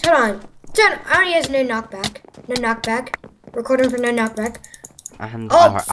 Hold on. John already has no knockback. No knockback. Recording for no knockback. And Oh,